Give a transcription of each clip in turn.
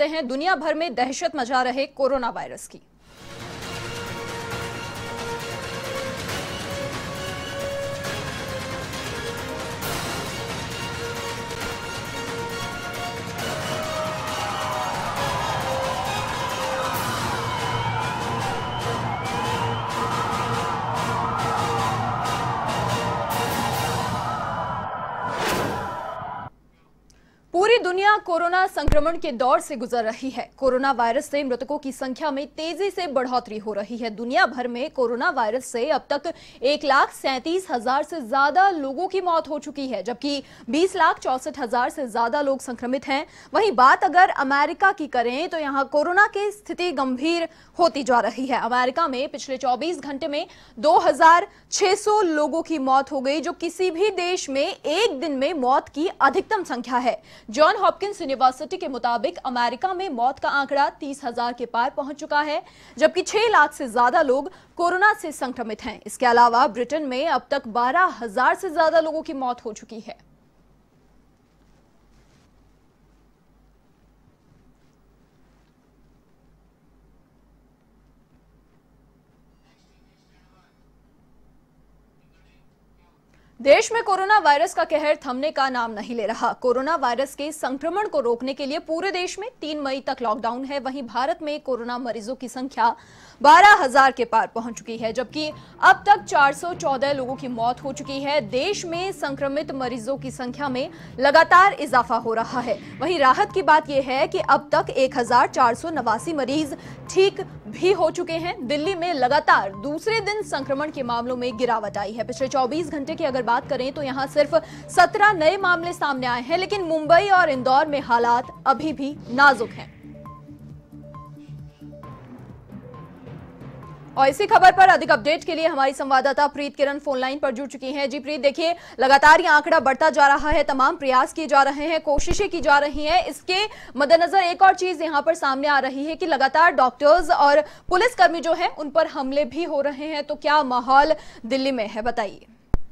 समझते हैं दुनिया भर में दहशत मचा रहे कोरोना वायरस की। पूरी दुनिया कोरोना संक्रमण के दौर से गुजर रही है। कोरोना वायरस से मृतकों की संख्या में तेजी से बढ़ोतरी हो रही है। दुनिया भर में कोरोना वायरस से अब तक 1,37,000 से ज्यादा लोगों की मौत हो चुकी है, जबकि 20,64,000 से ज्यादा लोग संक्रमित हैं। वहीं बात अगर अमेरिका की करें तो यहां कोरोना की स्थिति गंभीर होती जा रही है। अमेरिका में पिछले 24 घंटे में 2,600 लोगों की मौत हो गई, जो किसी भी देश में एक दिन में मौत की अधिकतम संख्या है। जॉन हॉपकिंस यूनिवर्सिटी के मुताबिक अमेरिका में मौत का आंकड़ा 30,000 के पार पहुंच चुका है, जबकि 6 लाख से ज्यादा लोग कोरोना से संक्रमित हैं। इसके अलावा ब्रिटेन में अब तक 12,000 से ज्यादा लोगों की मौत हो चुकी है। देश में कोरोना वायरस का कहर थमने का नाम नहीं ले रहा। कोरोना वायरस के संक्रमण को रोकने के लिए पूरे देश में 3 मई तक लॉकडाउन है। वहीं भारत में कोरोना मरीजों की संख्या 12,000 के पार पहुंच चुकी है, जबकि अब तक 414 लोगों की मौत हो चुकी है। देश में संक्रमित मरीजों की संख्या में लगातार इजाफा हो रहा है। वहीं राहत की बात यह है कि अब तक 1,489 मरीज ठीक भी हो चुके हैं। दिल्ली में लगातार दूसरे दिन संक्रमण के मामलों में गिरावट आई है। पिछले 24 घंटे की अगर बात करें तो यहां सिर्फ 17 नए मामले सामने आए हैं, लेकिन मुंबई और इंदौर में हालात अभी भी नाजुक हैं। और इसी खबर पर अधिक अपडेट के लिए हमारी संवाददाता प्रीत किरण फोन लाइन पर जुड़ चुकी हैं। जी प्रीत, देखिए लगातार ये आंकड़ा बढ़ता जा रहा है, तमाम प्रयास किए जा रहे हैं, कोशिशें की जा रही हैं। इसके मद्देनजर एक और चीज यहां पर सामने आ रही है कि लगातार डॉक्टर्स और पुलिसकर्मी जो है उन पर हमले भी हो रहे हैं। तो क्या माहौल दिल्ली में है, बताइए।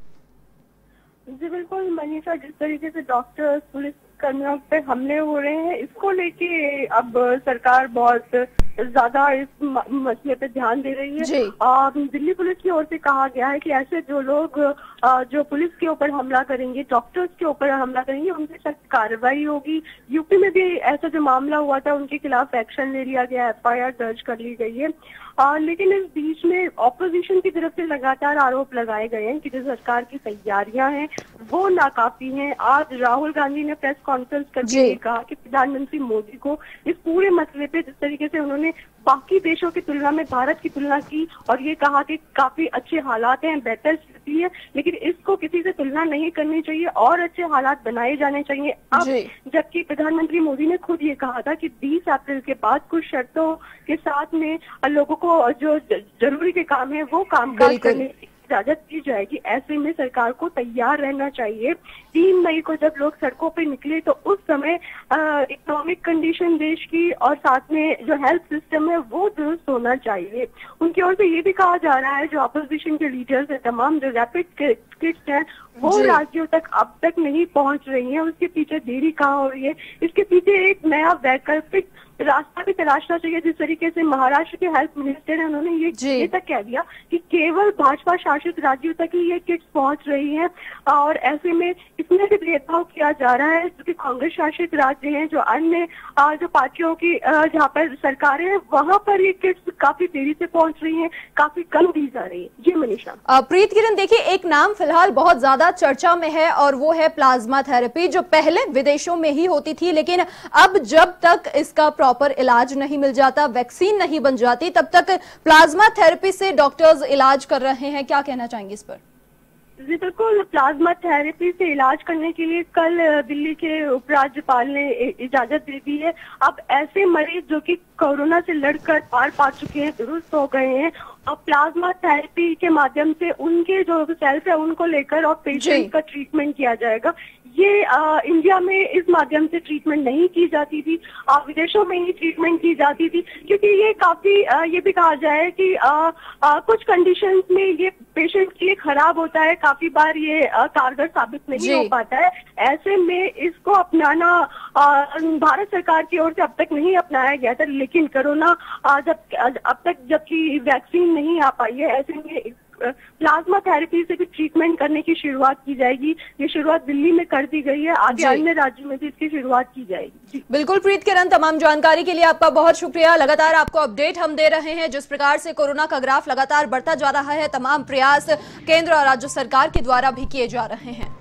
जी बिल्कुल मनीषा, जिस तरीके से डॉक्टर्स पुलिस कर्मियों पे हमले हो रहे हैं, इसको लेके अब सरकार बहुत ज्यादा इस मसले पे ध्यान दे रही है। दिल्ली पुलिस की ओर से कहा गया है कि ऐसे जो लोग जो पुलिस के ऊपर हमला करेंगे, डॉक्टर्स के ऊपर हमला करेंगे, उनके सख्त कार्रवाई होगी। यूपी में भी ऐसा जो मामला हुआ था उनके खिलाफ एक्शन ले लिया गया, FIR दर्ज कर ली गई है। लेकिन इस बीच में ऑपोजिशन की तरफ से लगातार आरोप लगाए गए हैं कि जो सरकार की तैयारियां हैं वो नाकाफी हैं। आज राहुल गांधी ने प्रेस कॉन्फ्रेंस करके कहा कि प्रधानमंत्री मोदी को इस पूरे मसले पे जिस तरीके से उन्होंने बाकी देशों की तुलना में भारत की तुलना की और ये कहा कि काफी अच्छे हालात हैं, बेहतर स्थिति है, लेकिन इसको किसी से तुलना नहीं करनी चाहिए और अच्छे हालात बनाए जाने चाहिए। अब जबकि प्रधानमंत्री मोदी ने खुद ये कहा था कि 20 अप्रैल के बाद कुछ शर्तों के साथ में लोगों को जो जरूरी के काम है वो कामकाज करने की इजाजत दी जाएगी। ऐसे में सरकार को तैयार रहना चाहिए। 3 मई को जब लोग सड़कों पे निकले तो उस समय इकोनॉमिक कंडीशन देश की और साथ में जो हेल्थ सिस्टम है वो दुरुस्त होना चाहिए। उनकी ओर से ये भी कहा जा रहा है जो अपोजिशन के लीडर्स है, तमाम जो रैपिड किट्स हैं वो राज्यों तक अब तक नहीं पहुंच रही है। उसके पीछे देरी कहाँ हो रही है, इसके पीछे एक नया वैकल्पिक रास्ता भी तलाशना चाहिए। जिस तरीके से महाराष्ट्र के हेल्थ मिनिस्टर है, उन्होंने ये तक कह दिया कि केवल भाजपा शासित राज्यों तक ही ये किट्स पहुंच रही हैं और ऐसे में इसमें भी भेदभाव किया जा रहा है। जो कि कांग्रेस शासित राज्य हैं, जो अन्य जो पार्टियों की जहाँ पर सरकारें हैं, वहां पर ये किट्स काफी देरी से पहुंच रही हैं, काफी कम दी जा रही है। जी मनीषा। प्रीत किरण, देखिए एक नाम फिलहाल बहुत ज्यादा चर्चा में है और वो है प्लाज्मा थेरेपी, जो पहले विदेशों में ही होती थी, लेकिन अब जब तक इसका प्रॉपर इलाज नहीं मिल जाता, वैक्सीन नहीं बन जाती, तब तक प्लाज्मा थेरेपी से डॉक्टर्स इलाज कर रहे हैं। क्या कहना चाहेंगे इस पर? जी बिल्कुल, प्लाज्मा थेरेपी से इलाज करने के लिए कल दिल्ली के उपराज्यपाल ने इजाजत दे दी है। अब ऐसे मरीज जो कि कोरोना से लड़कर पार पा चुके हैं, दुरुस्त हो गए हैं, और प्लाज्मा थेरेपी के माध्यम से उनके जो सेल्स है उनको लेकर और पेशेंट का ट्रीटमेंट किया जाएगा। ये इंडिया में इस माध्यम से ट्रीटमेंट नहीं की जाती थी, विदेशों में ही ट्रीटमेंट की जाती थी, क्योंकि ये काफी ये भी कहा जाए कि कुछ कंडीशंस में ये पेशेंट के लिए खराब होता है, काफी बार ये कारगर साबित नहीं हो पाता है। ऐसे में इसको अपनाना भारत सरकार की ओर से अब तक नहीं अपनाया गया था, लेकिन कोरोना अब तक जबकि वैक्सीन नहीं आ पाई है, ऐसे में प्लाज्मा थेरेपी से भी ट्रीटमेंट करने की शुरुआत की जाएगी। ये शुरुआत दिल्ली में कर दी गई है, आगे अन्य राज्यों में भी इसकी शुरुआत की जाएगी। बिल्कुल प्रीत किरण, तमाम जानकारी के लिए आपका बहुत शुक्रिया। लगातार आपको अपडेट हम दे रहे हैं। जिस प्रकार से कोरोना का ग्राफ लगातार बढ़ता जा रहा है, तमाम प्रयास केंद्र और राज्य सरकार के द्वारा भी किए जा रहे हैं।